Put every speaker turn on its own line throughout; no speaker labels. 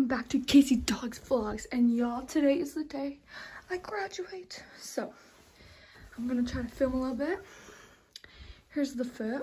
back to Casey Dogs Vlogs, and y'all, today is the day I graduate. So I'm gonna try to film a little bit. Here's the fit.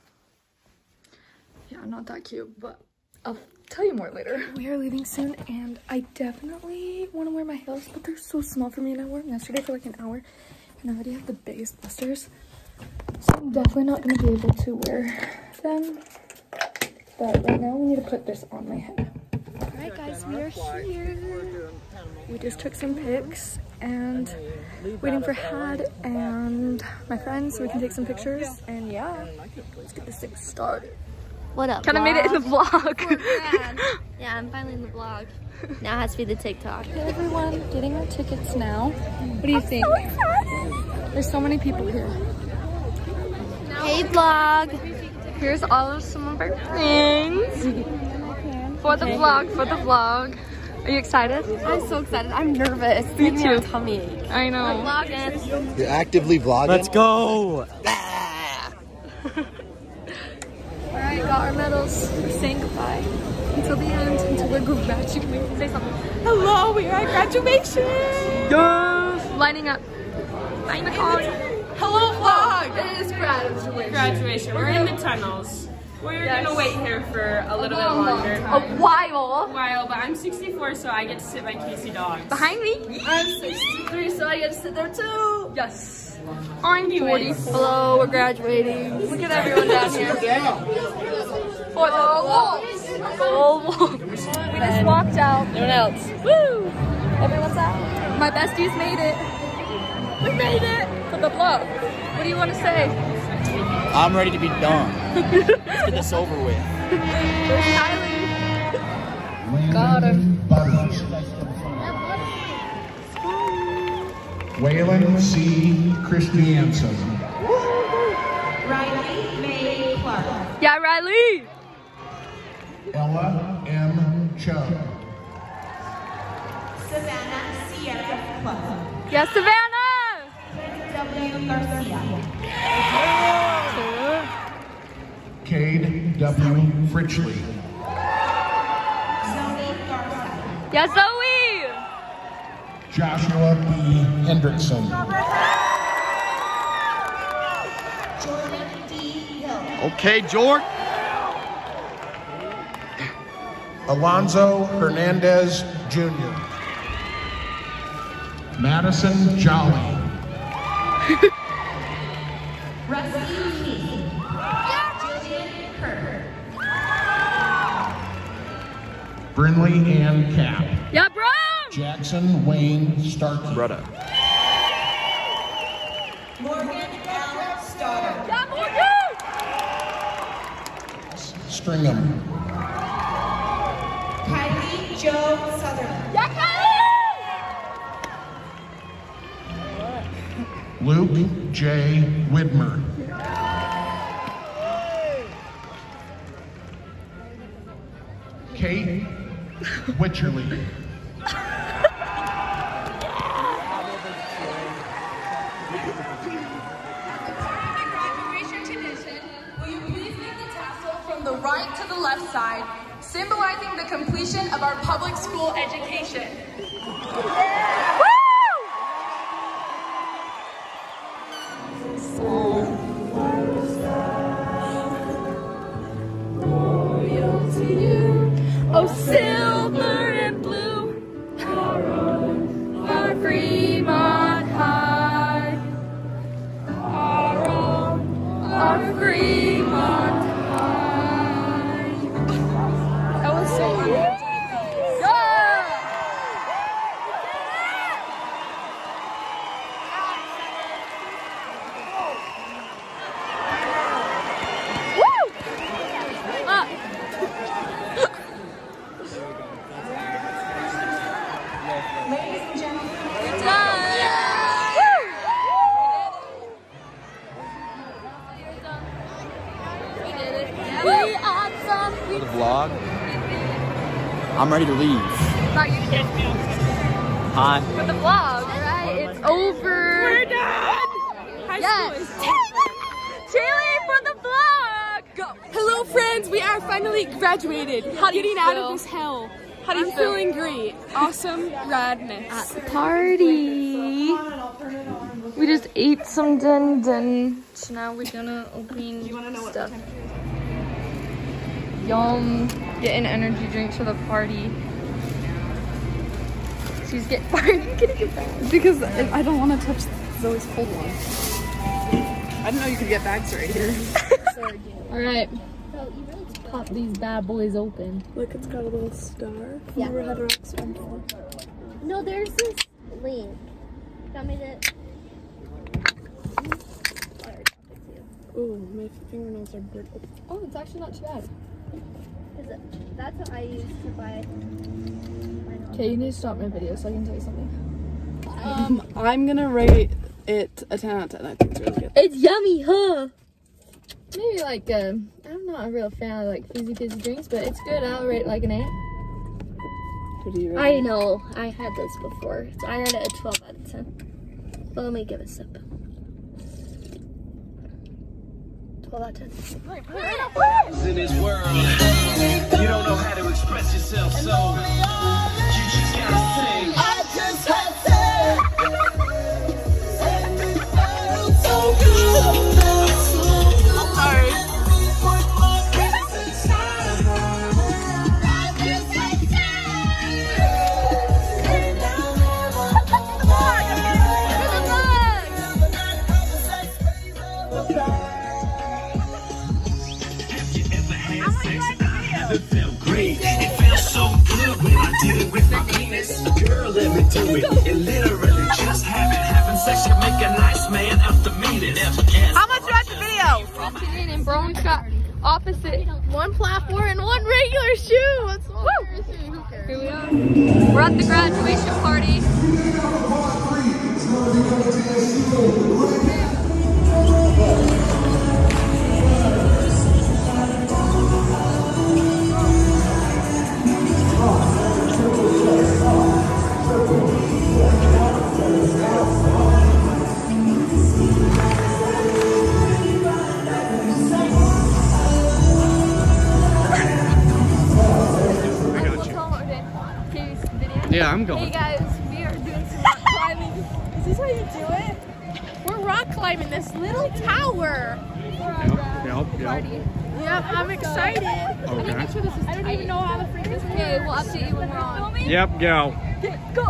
Yeah, not that cute, but I'll tell you more later. We are leaving soon, and I definitely want to wear my heels, but they're so small for me, and I wore them yesterday for like an hour, and I already have the biggest blisters, so I'm definitely not going to be able to wear them. But right now, we need to put this on my head. Alright guys, we are here. We just took some pics and waiting for Had and my friends so we can take some pictures. And yeah, let's get this thing started.
What up,
Kind of made it in the vlog.
Yeah, I'm finally in the vlog. Now it has to be the TikTok.
Hey everyone, getting our tickets now. What do you think?
So excited.
There's so many people here.
Hey vlog.
Here's all of some of our things. For the vlog, Are you excited?
I'm so excited. I'm nervous.
Me too.
A tummy ache.
I know.
I'm vlogging.
You're actively vlogging?
Let's go!
Alright, got our medals. We're saying goodbye until the end, until we're graduating. Say something.
Hello, we are at graduation.
Yes! Lining up. Buying the car.
Hello vlog.
It is graduation.
Graduation. We're in the tunnels. We're gonna wait here for a little bit longer.
A while.
But I'm 64, so I get to sit by Casey Dogs.
Behind me.
I'm 63, so I get to sit there too.
Yes. I'm 40.
Hello, we're graduating.
Look at everyone down here. For the wall. We just walked out.
Everyone else.
Woo! Everyone's out. My besties made it. We made it for the vlog. What do you want to say?
I'm ready to be done. Let's get this over with.
There's Kylie. Got him.
Butters. Waylon C. Christiansen.
Riley May Clark.
Yeah, Riley.
Ella M. Chubb.
Savannah Sierra Clark.
Yeah, Savannah.
W. Garcia.
Cade W. Fritchley.
Zoe Garcia.
Yeah, Zoe.
Joshua B. Hendrickson.
Jordan D. Hill.
Okay, George.
Alonzo Hernandez Jr. Madison Jolly.
Rusty Lee. Jillian Kerr.
Brinley Ann Cap.
Yeah, bro.
Jackson Wayne Starkey.
Brother.
Morgan L. Stoddard.
Yeah, Morgan.
Stringham.
Kylie Jo Sutherland.
Yeah, Kylie.
Luke J. Widmer. Kate Witcherly.
Graduation tradition. Will you please make the tassel from the right to the left side, symbolizing the completion of our public school education? Oh, silver and blue, our Fremont High, our Fremont High. That was so good.
Ladies and gentlemen.
We're done. We did it. We are done.
For the vlog. I'm ready to leave.
Not you.
Hi.
For the vlog, right? It's over.
We're done!
Yes. Taylor for the vlog. Go.
Hello friends, we are finally graduated.
How do you
Getting out
feel?
of this hell.
How do you feel? Feeling great. Awesome radness.
Party. We just ate some dun. So now we're gonna open stuff. Yum. Getting energy drinks for the party. She's getting get bags.
Because I don't want to touch Zoe's cold one. I didn't know you could get bags right here.
Alright. Pop these bad boys open.
Look, it's got a little star.
Yeah.
Never had a rock star before.
No, there's this link. Tell me that.
Ooh, my fingernails are brittle.
Oh, it's actually not too bad.
That's what I used to buy.
Okay, you need to stop my video so I can tell you something.
I'm gonna rate it a 10 out of 10. I think it's really good.
It's yummy, huh?
Maybe like, I'm not a real fan of like fizzy drinks, but it's good. I'll rate it like an 8.
What do you rate?
I know. I had this before. So I rated it a 12 out of 10. But let me give it a sip. 12 out of 10.
In this world, you don't know how to express yourself, so you just gotta sing. I just had to. So good. Sorry. It felt great. It felt so good when I did it with my penis. Girl, let me do it. It literally just happened. Having sex can make a nice man out the meanest. How much you watch the video?
And Brown's got opposite one platform and one regular shoe. What's Here we are. We're at the graduation party.
Yeah, I'm going.
Hey guys, we are doing some rock climbing. Is this how you do it? We're rock climbing this little tower.
Yep.
Yep, I'm excited.
Okay.
I don't even know how the freak this works. Okay, we'll update you when we're on.
Yep, go.
Go!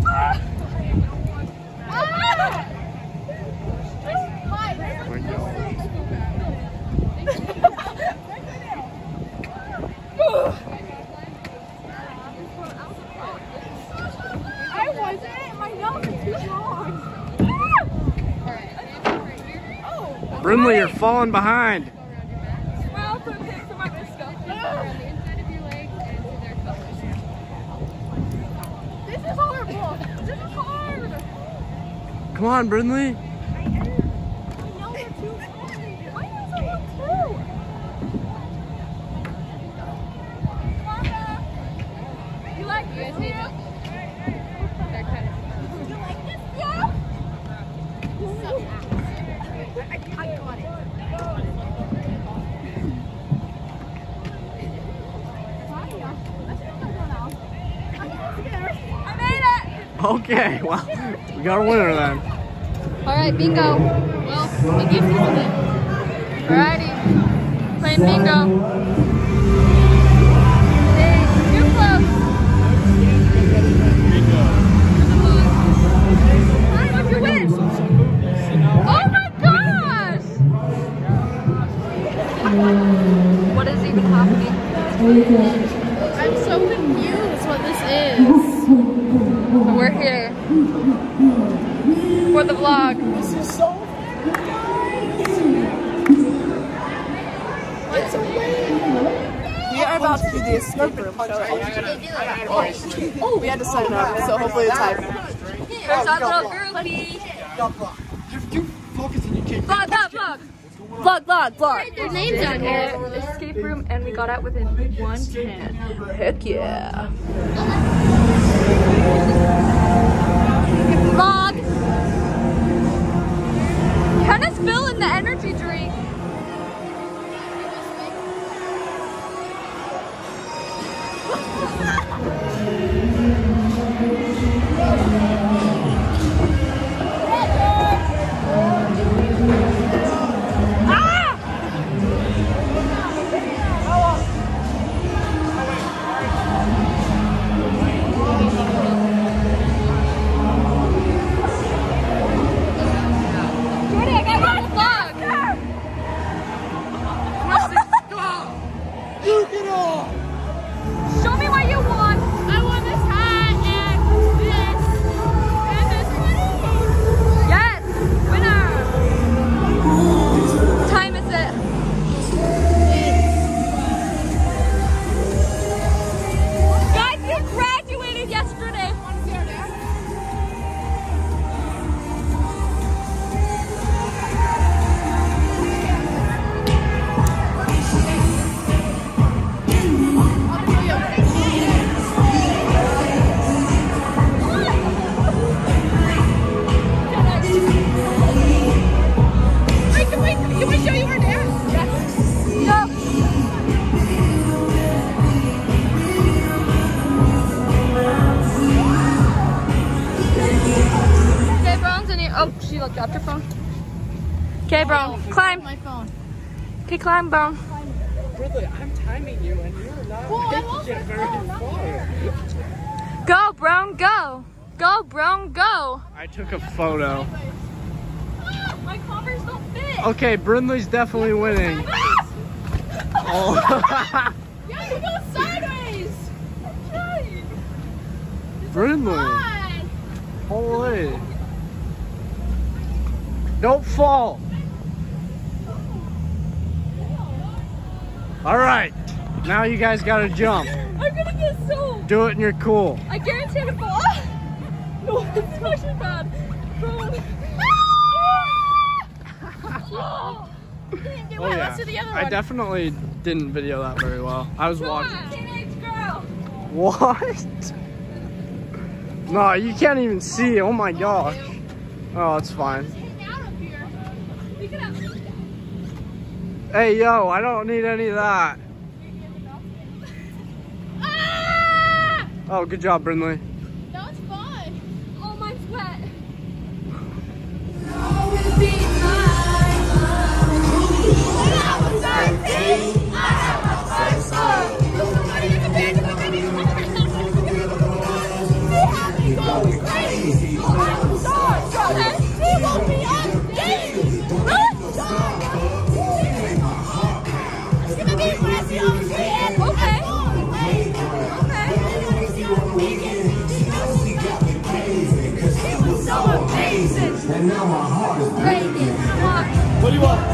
Brimley, you're falling behind.
Smile for a pic for my Visco. This is horrible. This is hard.
Come on, Brimley.
I know they're too hard. My nails are long too. You like this? You like this? Yeah. I got it. I made it!
Okay, well, we got a winner then.
Alright, bingo. Well, we give people it. Alrighty. Playing bingo. Dang, too close. Hi, what'd you win? Oh my gosh! What is even happening? I'm so confused what this is. But we're here for the vlog. This is so nice.
We are about to do the escape room. Oh, we had to sign up, so hopefully it's hype.
There's our little girlie.
Vlog. Their names on here.
Escape room, and we got out within 1:10. Heck yeah.
Vlog.
Kenna's spilling the energy drink. Show me what you want. I want this hat and this hoodie. Yes, winner. What time is it? Guys, you graduated yesterday. Oh, she dropped her phone. Okay, Brown, climb.
My phone.
Okay, climb, Brown.
Brother, I'm timing you and you're not making it very far.
Go, Brown, go. Go, Brown, go.
I took a photo.
My Converse don't fit.
Okay, Brindley's definitely winning. Oh.
Yeah, you go sideways. Okay.
Brindley. Holy. Don't fall. All right, now you guys gotta jump.
I'm gonna get so.
Do it and you're cool.
I guarantee I'm gonna fall. No, it's actually bad. Bro.
Oh yeah, I definitely didn't video that very well. I was watching.
Teenage girl.
What? No, you can't even see. Oh my gosh. Oh, it's fine. Hey, yo, I don't need any of that.
Ah!
Oh, good job, Brindley.
That was fun. Oh, mine's wet.
What do you want?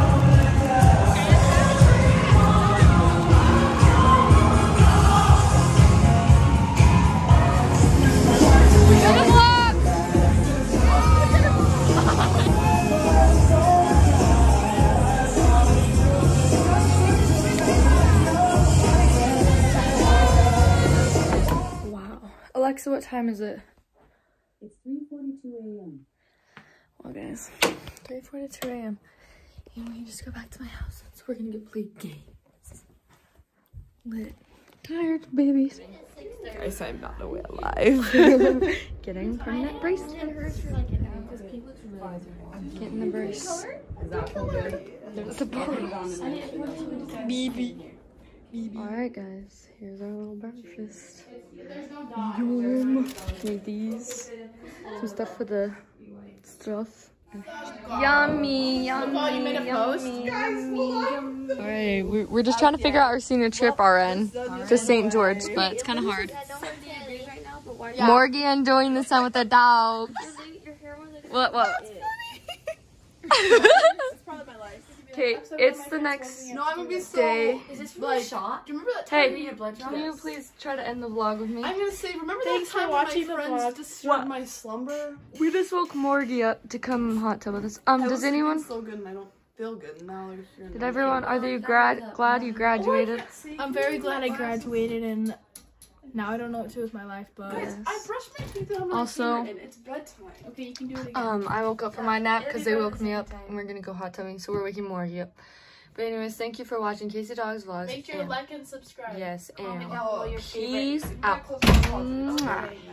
Wow. Alexa, what time is it?
It's 3:42 a.m.
Well, guys, 3:42 a.m. and we just go back to my house. So we're gonna go play games. Lit. Tired, babies.
Guys, I'm not alive.
Getting permanent bracelet. Getting the brace. There's a BB. Alright, guys, here's our little breakfast. Yum. Made these. Some stuff for the stuff. Yummy, yummy, yummy, yummy. Alright, we're just trying to figure out our senior trip RN to St. George, but it's kind of hard. Morgan enjoying the sun with the dogs. What? Okay, it's the next day.
Is this for a shot? Do you remember that time
Hey,
we had blood
can you please try to end the vlog with me?
I'm gonna say, remember that time watching my friends disturbed my slumber?
We just woke Morgie up to come hot tub with us. Does anyone?
So good, and I don't feel good now.
Did everyone? Are they glad you graduated?
I'm very glad I graduated, and now I don't know what to do with my life, but
I brushed my teeth and I'm not
also,
and it's bedtime.
okay, you can do it again.
I woke up from my nap because they woke me up, and we're gonna go hot tubbing. So we're waking Morgie up. But anyways, thank you for watching Casey Dogs Vlogs.
Make sure to like and subscribe.
Yes, and
comment down below your
peace
favorite.
out.
Mwah.